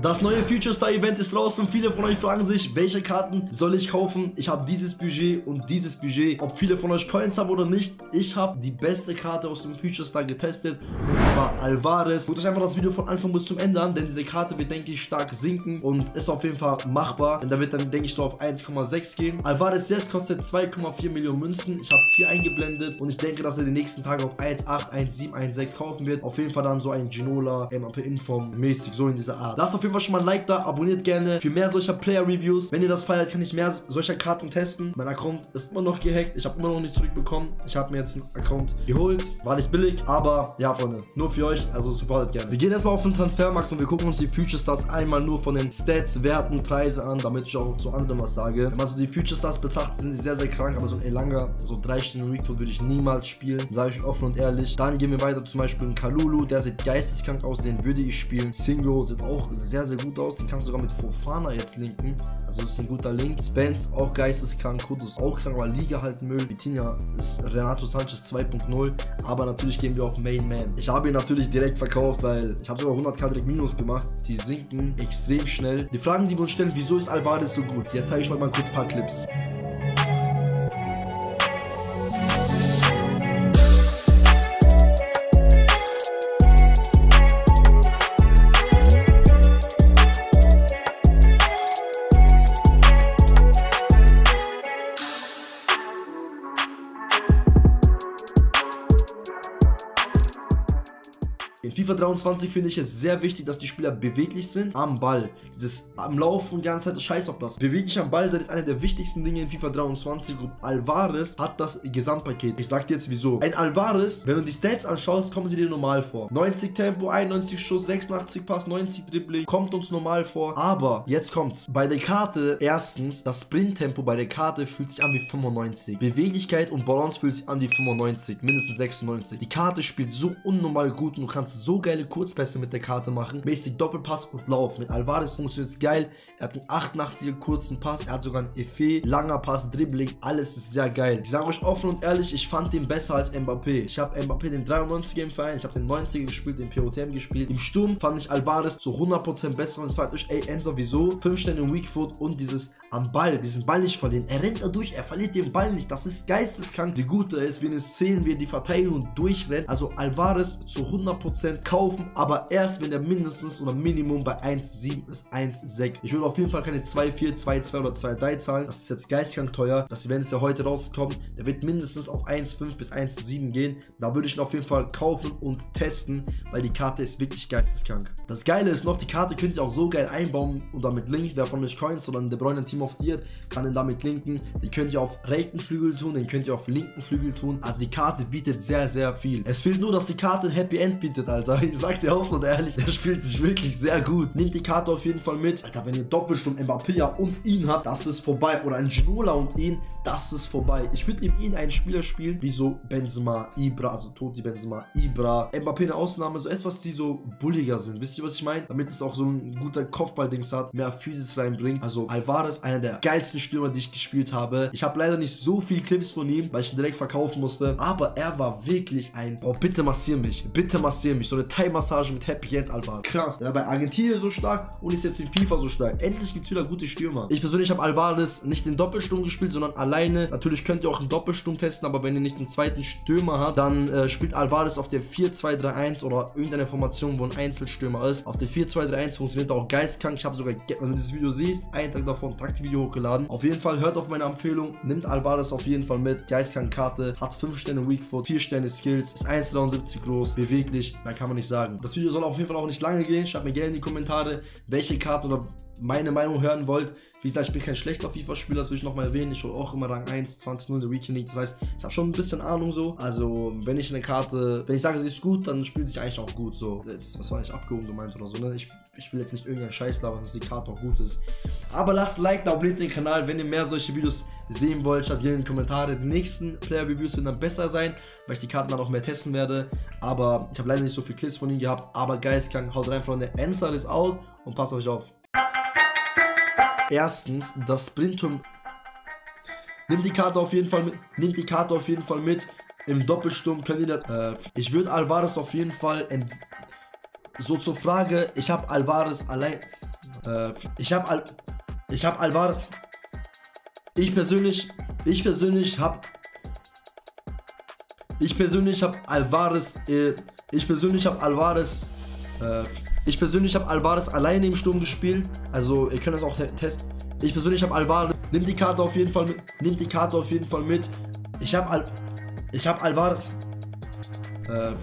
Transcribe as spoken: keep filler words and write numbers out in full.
Das neue Future Star Event ist raus und viele von euch fragen sich, welche Karten soll ich kaufen? Ich habe dieses Budget und dieses Budget. Ob viele von euch Coins haben oder nicht, ich habe die beste Karte aus dem Future Star getestet und zwar Alvarez. Guckt euch einfach das Video von Anfang bis zum Ende an, denn diese Karte wird, denke ich, stark sinken und ist auf jeden Fall machbar. Denn da wird dann, denke ich, so auf eins Komma sechs gehen. Alvarez jetzt kostet zwei Komma vier Millionen Münzen. Ich habe es hier eingeblendet und ich denke, dass er die nächsten Tage auf eins Komma acht, eins Komma sieben, eins Komma sechs kaufen wird. Auf jeden Fall dann so ein Ginola, M A P Inform mäßig, so in dieser Art. Lasst auf jeden Fall schon mal ein Like da, abonniert gerne für mehr solcher Player-Reviews. Wenn ihr das feiert, kann ich mehr solcher Karten testen. Mein Account ist immer noch gehackt. Ich habe immer noch nicht zurückbekommen. Ich habe mir jetzt einen Account geholt. War nicht billig, aber ja, Freunde, nur für euch. Also supportet gerne. Wir gehen erstmal auf den Transfermarkt und wir gucken uns die Future Stars einmal nur von den Stats, Werten, Preise an, damit ich auch zu anderen was sage. Wenn man so die Future Stars betrachtet, sind sie sehr, sehr krank, aber so ein Elanga, so drei Stunden Weekfoot würde ich niemals spielen, sage ich offen und ehrlich. Dann gehen wir weiter, zum Beispiel in Kalulu, der sieht geisteskrank aus, den würde ich spielen. Singo sieht auch sehr, sehr gut aus, den kannst du sogar mit Fofana jetzt linken, also ist ein guter Link. Spence auch geisteskrank, Kudus auch krank, aber Liga halt Müll. Vitinha ist Renato Sanchez zwei Punkt null, aber natürlich gehen wir auf Main Man. Ich habe ihn natürlich direkt verkauft, weil ich habe sogar hunderttausend direkt Minus gemacht, die sinken extrem schnell. Die Fragen, die wir uns stellen, wieso ist Alvarez so gut? Jetzt zeige ich euch mal kurz ein paar Clips. In FIFA dreiundzwanzig finde ich es sehr wichtig, dass die Spieler beweglich sind am Ball. Dieses am Laufen die ganze Zeit, scheiß auf das. Beweglich am Ball sein ist eine der wichtigsten Dinge in FIFA dreiundzwanzig und Alvarez hat das Gesamtpaket. Ich sag dir jetzt wieso. Ein Alvarez, wenn du die Stats anschaust, kommen sie dir normal vor. neunzig Tempo, einundneunzig Schuss, sechsundachtzig Pass, neunzig Dribbling, kommt uns normal vor. Aber jetzt kommt's. Bei der Karte, erstens, das Sprinttempo bei der Karte fühlt sich an wie fünfundneunzig. Beweglichkeit und Balance fühlt sich an wie fünfundneunzig, mindestens sechsundneunzig. Die Karte spielt so unnormal gut und du kannst so geile Kurzpässe mit der Karte machen. Mäßig Doppelpass und Lauf. Mit Alvarez funktioniert es geil. Er hat einen achtundachtziger kurzen Pass. Er hat sogar einen Effet, langer Pass, Dribbling. Alles ist sehr geil. Ich sage euch offen und ehrlich, ich fand den besser als Mbappé. Ich habe Mbappé den dreiundneunziger im Verein. Ich habe den neunziger gespielt, den P O T M gespielt. Im Sturm fand ich Alvarez zu hundert Prozent besser. Und es fragt euch, ey, Enzo, wieso? fünf Sterne im Weakfoot und dieses am Ball, diesen Ball nicht verlieren. Er rennt da durch, er verliert den Ball nicht. Das ist geisteskrank, wie gut er ist, wie in den Szenen, wie er die Verteidigung durchrennt. Also Alvarez zu hundert Prozent kaufen, aber erst wenn er mindestens oder Minimum bei eins Komma sieben ist, eins Komma sechs. Ich würde auf jeden Fall keine zwei Komma vier, zwei Komma zwei oder zwei Komma drei zahlen. Das ist jetzt geisteskrank teuer. Das Event ist ja heute rausgekommen. Der wird mindestens auf eins Komma fünf bis eins Komma sieben gehen. Da würde ich ihn auf jeden Fall kaufen und testen, weil die Karte ist wirklich geisteskrank. Das Geile ist noch, die Karte könnt ihr auch so geil einbauen und damit linken. Wer von euch Coins oder ein De Bruyne Team of the Year kann den damit linken. Den könnt ihr auf rechten Flügel tun, den könnt ihr auf linken Flügel tun. Also die Karte bietet sehr, sehr viel. Es fehlt nur, dass die Karte ein Happy End bietet, Alter. Ich sag dir offen und ehrlich, der spielt sich wirklich sehr gut. Nehmt die Karte auf jeden Fall mit. Alter, wenn ihr Doppelsturm Mbappé und ihn habt, das ist vorbei. Oder ein Ginola und ihn, das ist vorbei. Ich würde ihm ihn einen Spieler spielen, wie so Benzema, Ibra, also Totti, Benzema, Ibra. Mbappé eine Ausnahme, so etwas, die so bulliger sind. Wisst ihr, was ich meine? Damit es auch so ein guter Kopfball-Dings hat, mehr Physis reinbringt. Also Alvarez, einer der geilsten Stürmer, die ich gespielt habe. Ich habe leider nicht so viele Clips von ihm, weil ich ihn direkt verkaufen musste. Aber er war wirklich ein... Oh, bitte massier mich. Bitte massier mich. So eine Thai-Massage mit Happy End, Alter. Krass. Er war bei Argentinien so stark und ist jetzt in FIFA so stark. Endlich gibt es wieder gute Stürmer. Ich persönlich habe Alvarez nicht in Doppelsturm gespielt, sondern alleine. Natürlich könnt ihr auch einen Doppelsturm testen, aber wenn ihr nicht einen zweiten Stürmer habt, dann äh, spielt Alvarez auf der vier zwei drei eins oder irgendeine Formation, wo ein Einzelstürmer ist. Auf der vier zwei drei eins funktioniert auch geistkrank. Ich habe sogar, wenn du dieses Video siehst, einen Tag davor ein Takt-Video hochgeladen. Auf jeden Fall hört auf meine Empfehlung. Nimmt Alvarez auf jeden Fall mit. Geistkrank Karte. Hat fünf Sterne Weakfoot, vier Sterne Skills. Ist eins Komma dreiundsiebzig groß. Beweglich. Mehr kann man nicht sagen. Das Video soll auf jeden Fall auch nicht lange gehen. Schreibt mir gerne in die Kommentare, welche Karte oder meine Meinung hören wollt. Wie gesagt, ich bin kein schlechter FIFA-Spieler, das will ich nochmal erwähnen. Ich hole auch immer Rang eins, zwanzig null der Weekend League. Das heißt, ich habe schon ein bisschen Ahnung so. Also, wenn ich eine Karte, wenn ich sage, sie ist gut, dann spielt sie eigentlich auch gut. So, jetzt, was war ich abgehoben gemeint oder so, ne? Ich, ich will jetzt nicht irgendeinen Scheiß labern, dass die Karte auch gut ist. Aber lasst ein Like da, abonniert den Kanal, wenn ihr mehr solche Videos sehen wollt. Schreibt hier in die Kommentare. Die nächsten Player-Reviews werden dann besser sein, weil ich die Karten dann auch mehr testen werde. Aber ich habe leider nicht so viele Clips von ihnen gehabt. Aber geistkrank, haut rein, Freunde. Enzo ist out und passt auf euch auf. Erstens, das Sprintum. Nimmt die Karte auf jeden Fall mit. Nimmt die Karte auf jeden Fall mit. Im Doppelsturm könnt ihr das. Äh, ich würde Alvarez auf jeden Fall. So zur Frage, ich habe Alvarez allein. Äh, ich habe Al ich habe Alvarez. Ich persönlich, ich persönlich habe ich persönlich habe Alvarez, äh, ich persönlich habe Alvarez, äh, ich persönlich habe Alvarez alleine im Sturm gespielt. Also ihr könnt das auch te testen. Ich persönlich habe Alvarez. Nimmt die Karte auf jeden Fall mit. Nimmt die Karte auf jeden Fall mit. Ich habe Al ich habe Alvarez. Äh,